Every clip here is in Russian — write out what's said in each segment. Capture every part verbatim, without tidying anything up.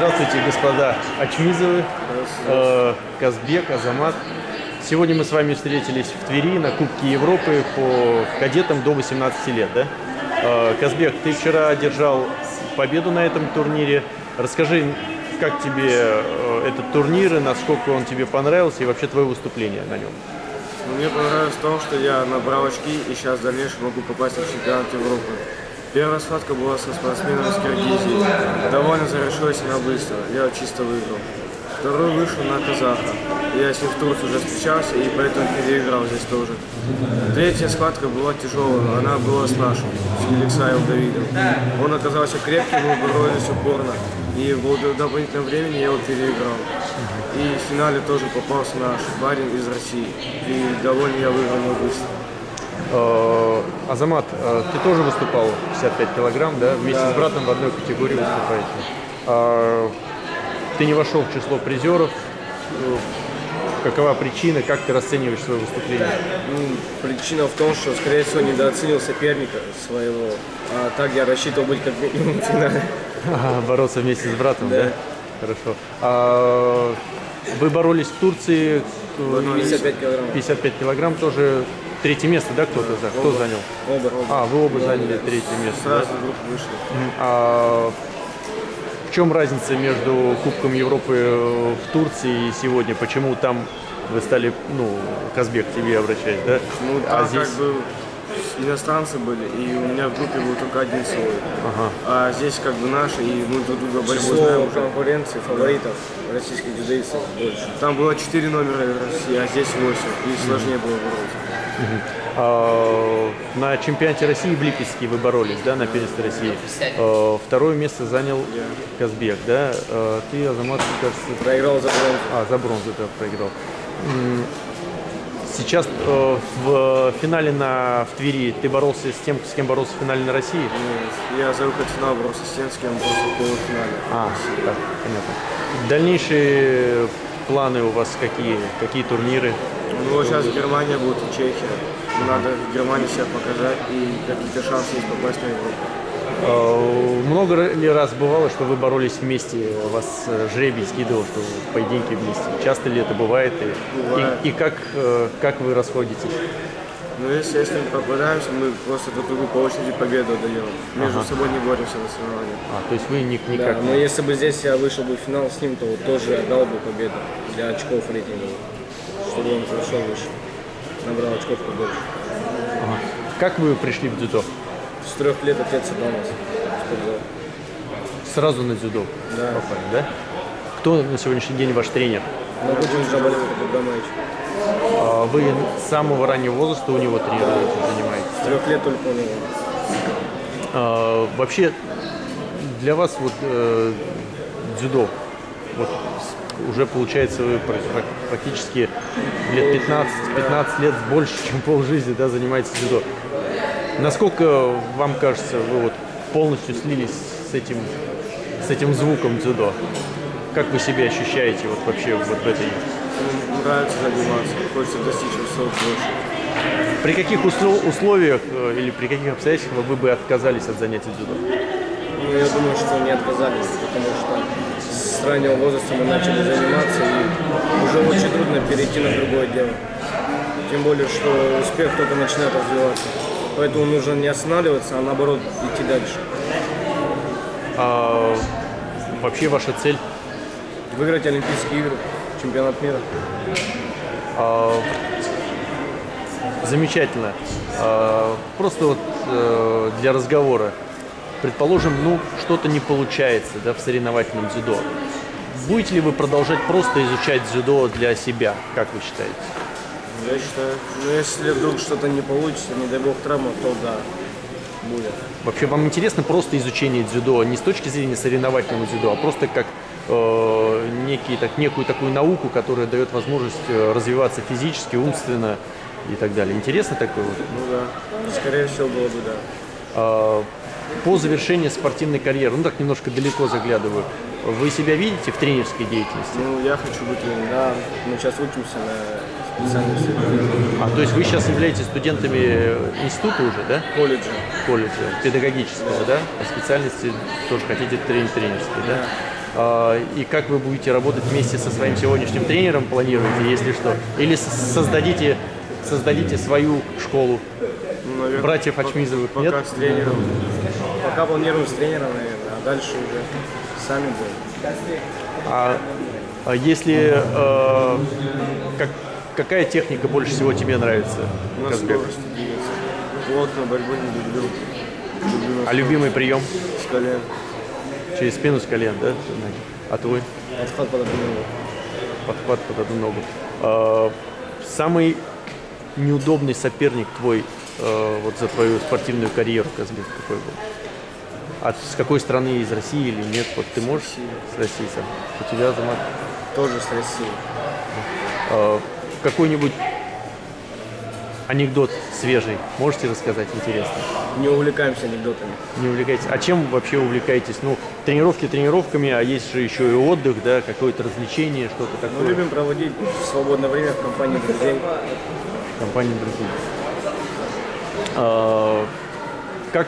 Здравствуйте, господа Ачмизовы, э, Казбек, Азамат. Сегодня мы с вами встретились в Твери на Кубке Европы по кадетам до восемнадцати лет. Да? Э, Казбек, ты вчера одержал победу на этом турнире. Расскажи, как тебе э, этот турнир, и насколько он тебе понравился, и вообще твое выступление на нем. Мне понравилось в том, что я набрал очки и сейчас в дальнейшем могу попасть в чемпионат Европы. Первая схватка была со спортсменом из Киргизии. Довольно завершилась она быстро, я чисто выиграл. Второй вышел на казаха. Я с ним в Турции уже встречался и поэтому переиграл здесь тоже. Третья схватка была тяжелая, она была с нашим, с Елексаевым Давидом. Он оказался крепким, мы боролись упорно. И в дополнительном времени я его переиграл. И в финале тоже попался наш парень из России. И довольно я выиграл его быстро. Азамат, ты тоже выступал в пятьдесят пять килограмм, да? Вместе да. с братом в одной категории выступаете. Ты не вошел в число призеров. Какова причина, как ты расцениваешь свое выступление? Ну, причина в том, что, скорее всего, недооценил соперника своего. А так я рассчитывал быть как минимум в финале. Ага, бороться вместе с братом, да? Да. Хорошо. А вы боролись в Турции? пятьдесят пять килограмм. пятьдесят пять килограмм тоже. Третье место, да, кто-то да, кто оба. занял? Оба. оба. А, вы оба оба. заняли третье место. Сразу да? группы вышли. А в чем разница между Кубком Европы в Турции и сегодня? Почему там вы стали, ну, Казбек, к тебе обращаюсь, да? Ну, там а здесь... как бы иностранцы были, и у меня в группе был только один свой. Ага. А здесь как бы наши, и мы друг друга борьбу Число знаем. конкуренции, фаворитов российских дзюдоистов больше. Там было четыре номера России, а здесь восемь, и сложнее было бороться. Угу. А, на чемпионате России в Липецке вы боролись, да, на первенстве России. А, второе место занял Я. Казбек, да? А, ты, Азамат, кажется... Проиграл за бронзу. А, за бронзу ты проиграл. Сейчас э, в финале на, в Твери ты боролся с тем, с кем боролся в финале на России? Нет, я за выход в финал боролся с тем, с кем боролся в полуфинале. А, так, понятно. Дальнейшие планы у вас какие? Какие турниры? Ну, вот сейчас Германия будет и Чехия. Надо в Германии себя показать, и какие-то шансы есть попасть на Европу. Много ли раз бывало, что вы боролись вместе, вас жребий скидывал, что поединки вместе? Часто ли это бывает? И, бывает. и, и как, как вы расходитесь? Ну, если, если мы попадаемся, мы просто друг другу по очереди победу даем. Между Ага. собой не боремся на соревнованиях. А, то есть вы ни, Да, никак но не... если бы здесь я вышел бы в финал с ним, то вот тоже отдал бы победу для очков рейтинга, чтобы он хорошо вышел, набрал очков побольше. Ага. Как вы пришли в дзюдо? С трех лет отец отдал нас в спортзал. Сразу на дзюдо Да. попали, да? Кто на сегодняшний день ваш тренер? Но будем Джабалин Абдамаевич. А вы с самого раннего возраста у него тренируете, занимаетесь? С трех лет только у него. А, вообще, для вас вот э, дзюдо, вот уже получается вы практически лет пятнадцать лет больше, чем полжизни, да, занимаетесь дзюдо. Насколько вам кажется, вы вот полностью слились с этим, с этим звуком дзюдо? Как вы себя ощущаете вот вообще вот в этой? Нравится заниматься, хочется достичь высот больше. При каких услов, условиях э, или при каких обстоятельствах вы бы отказались от занятий дзюдо? Ну, я думаю, что не отказались, потому что с раннего возраста мы начали заниматься, и уже очень трудно перейти на другое дело. Тем более, что успех только начинает развиваться. Поэтому нужно не останавливаться, а наоборот идти дальше. А, вообще ваша цель? Выиграть Олимпийские игры, чемпионат мира. А, замечательно. А, просто вот э, для разговора. Предположим, ну, что-то не получается, да, в соревновательном дзюдо. Будете ли вы продолжать просто изучать дзюдо для себя, как вы считаете? Я считаю, ну, если вдруг что-то не получится, не дай бог травма, то да, будет. Вообще вам интересно просто изучение дзюдо, не с точки зрения соревновательного дзюдо, а просто как э, некий, так, некую такую науку, которая дает возможность развиваться физически, умственно и так далее. Интересно такое вот? Ну да, скорее всего было бы да. А, по завершении спортивной карьеры, ну так немножко далеко заглядываю, вы себя видите в тренерской деятельности? Ну, я хочу быть тренером. Да, мы сейчас учимся на специальности. А, то есть вы сейчас являетесь студентами института уже, да? Колледжа. Колледжа, педагогического, да? По специальности тоже хотите тренер тренерский, да? Да. А, и как вы будете работать вместе со своим сегодняшним тренером, планируете, если что? Или с- создадите, создадите свою школу Ну, наверное, братьев пока- Ачмизовых? Пока Нет? с тренером. Пока планируем с тренером, наверное, а дальше уже сами будем. А, а если э, как, какая техника больше всего тебе нравится? На Казбек? скорость двигаться. Плотно, борьбу не люблю. Люблю на А любимый прием? скорость, с колен. Через спину с колен, да? А твой? Подход под одну ногу. Подхват под одну ногу. А, самый неудобный соперник твой э, вот за твою спортивную карьеру, Казбек, какой был? А с какой страны, из России или нет? Вот ты можешь? С России сам. У тебя, Азамат, Тоже с Россией. э, какой-нибудь анекдот свежий можете рассказать, интересно? Не увлекаемся анекдотами. Не увлекаетесь? А чем вообще увлекаетесь? Ну, тренировки тренировками, а есть же еще и отдых, да, какое-то развлечение, что-то Мы такое. любим проводить свободное время в компании друзей. Компания друзей. А, как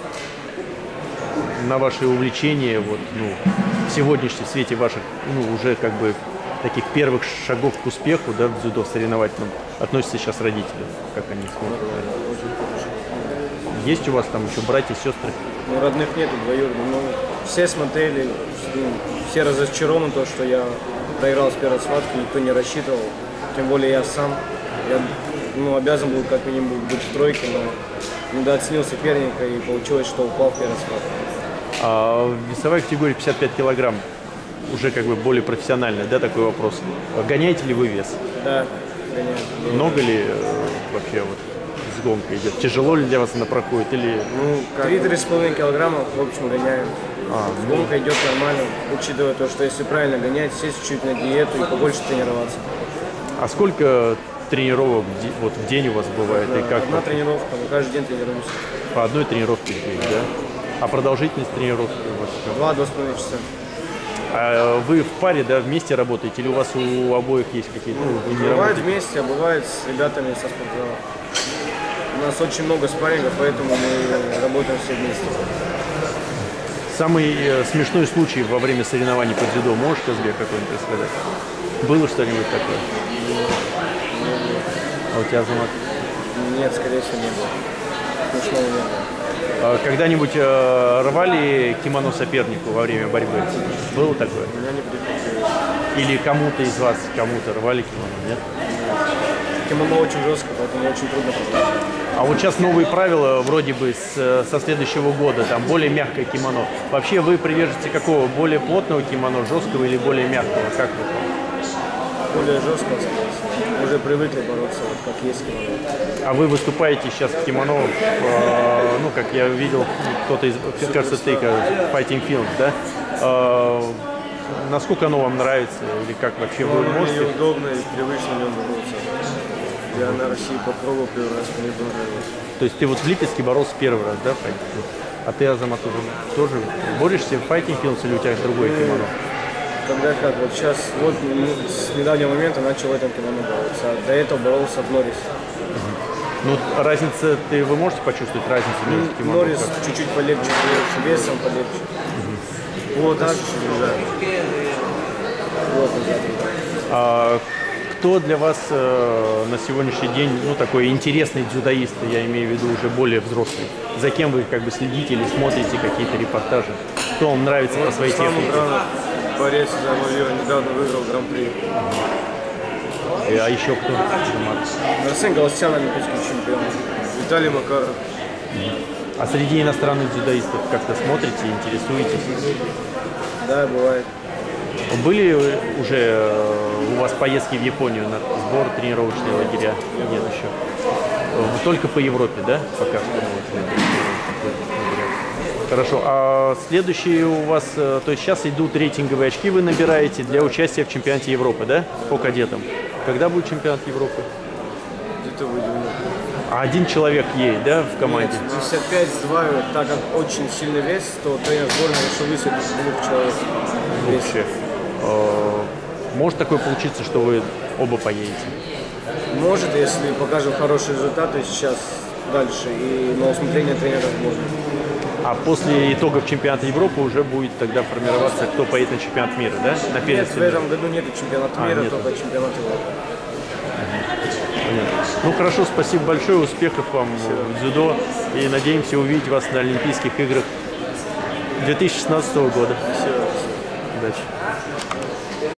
на ваши увлечения, вот, ну, в сегодняшнем свете ваших, ну, уже как бы таких первых шагов к успеху, да, в дзюдо соревновательном, относятся сейчас родители? Как они смотрят? на это? Есть у вас там еще братья, сестры? Ну, родных нету, двоюродных. Ну, все смотрели, ну, все разочарованы, то, что я проиграл с первой схватки, никто не рассчитывал. Тем более я сам. Я ну, обязан был как минимум быть в тройке, но недооценил соперника и получилось, что упал в первой схватке. А в весовой категории пятьдесят пять килограмм, уже как бы более профессиональный, да, такой вопрос. Гоняете ли вы вес? Да, гоняю. Много ли э, вообще вот с гонкой идет? Тяжело ли для вас она проходит? Или Ну, как Три-три с половиной килограмма, в общем, гоняю. а, Гонка идет нормально, учитывая то, что если правильно гонять, сесть чуть на диету и побольше тренироваться. а сколько тренировок в де- вот в день у вас бывает? И как Одна вот тренировка, мы каждый день тренируемся. по одной тренировке в день, да? А продолжительность тренировки у вас какая? Два-два с половиной часа. А вы в паре, да, вместе работаете? Или у вас у обоих есть какие-то? Ну, вы не Бывает работаете? вместе, а бывает с ребятами со спортзала. У нас очень много спаррингов, поэтому мы работаем все вместе. Самый э, смешной случай во время соревнований по дзюдо можешь, Казбек, какой-нибудь рассказать? Было что-нибудь такое? А у тебя, Азамат? Нет, скорее всего, не было. Смешного не было. А когда-нибудь э, рвали кимоно сопернику во время борьбы? Было такое? меня не приходилось. Или кому-то из вас, кому-то рвали кимоно, нет? Кимоно очень жестко, поэтому очень трудно попасть. А вот сейчас новые правила вроде бы с, со следующего года, там более мягкое кимоно. Вообще вы приверженцы какого? Более плотного кимоно, жесткого или более мягкого? Как вы? Более жестко, скорее всего. Уже привыкли бороться, вот как есть кимоно. А вы выступаете сейчас в кимоно, э, ну, как я видел, кто-то из, кажется, ты, Fighting Films, да? Э, насколько оно вам нравится? Или как вообще вы Ну, мне можете? удобно и привычно в нем бороться. Я на России попробовал первый раз, мне понравилось. То есть ты вот в Липецке боролся первый раз, да, в Fighting Films? А ты, Азамат, уже тоже борешься в Fighting Films или у тебя другое кимоно? Когда как, вот сейчас, вот ну, с недавнего момента начал в этом кимоно бороться, а до этого боролся в Норрисе. Ну, разница, ты, вы можете почувствовать разницу между кимоно? Норрис как? чуть-чуть полегче, весом полегче. Вот Так, так, да. вот, да. А кто для вас э, на сегодняшний день, ну, такой интересный дзюдоист, я имею в виду уже более взрослый? За кем вы как бы следите или смотрите какие-то репортажи? Кто вам нравится по своей Сам технике? Удранов, борец за Мавира, недавно выиграл гран-при. И- А еще кто? Азамат? Арсен Галустян, олимпийский чемпион. Виталий Макаров. А среди иностранных дзюдоистов как-то смотрите, интересуетесь? Да, бывает. Были уже э, у вас поездки в Японию на сбор, тренировочные лагеря? Нет еще. Э, Только по Европе, да? Пока что. вот, лагеря. Хорошо. А следующие у вас, э, то есть сейчас идут рейтинговые очки, вы набираете для участия в чемпионате Европы, да? По кадетам. Когда будет чемпионат Европы? Где-то в июне. А один человек есть, да, в команде? пятьдесят пять сдваивают, так как очень сильный вес, то тренер сборной решил высадить двух человек. Вообще. Э, Может такое получиться, что вы оба поедете? Может, если покажем хорошие результаты сейчас, дальше, и на усмотрение тренера сборной. А после итогов чемпионата Европы уже будет тогда формироваться, кто поедет на чемпионат мира, да? На Нет, первенство в мира. этом году нет чемпионата А, мира, нету. только чемпионат Европы. Понятно. Ну хорошо, спасибо большое, успехов вам в дзюдо и надеемся увидеть вас на Олимпийских играх две тысячи шестнадцатого года. Все. Удачи.